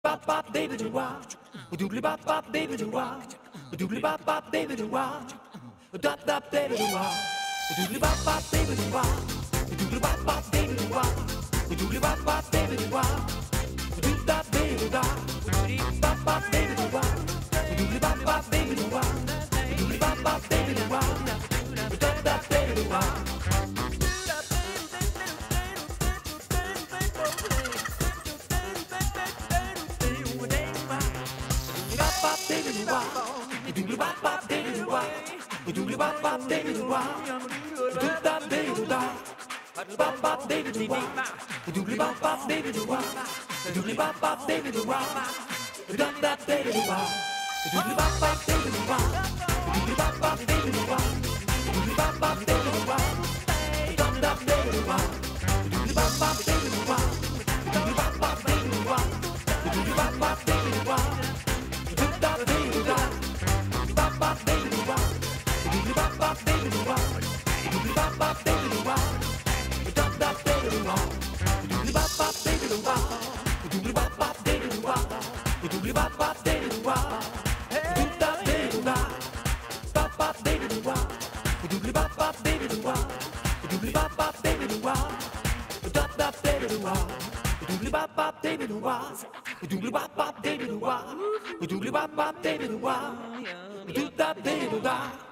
bop bop baby do wah, doobly bop bop baby do wah, doobly bop bop baby do wah, dop dop baby do wah, doobly bop bop baby do wah, doobly bop bop baby do wah, doobly bop bop baby do wah, doop dop baby do wah, bop bop baby do wah, doobly bop bop baby do wah, doobly bop bop baby do wah, dop dop baby do wah. Baby do wah, doobly bop bop baby do wah, doobly bop bop baby do wah, doop dop baby do wah, bop bop baby do wah, doobly bop bop baby do wah, doobly bop bop baby do wah, dop dop baby do wah, doobly bop bop baby do wah, doobly bop bop baby do wah, doobly bop bop baby do wah, dop dop baby do wah, doobly bop bop baby do wah, doobly bop bop baby do wah, doobly bop bop baby do wah. Doobly bop bop baby do wah, doobly bop bop baby do wah, doobly bop bop baby do wah, doop dop baby do wah.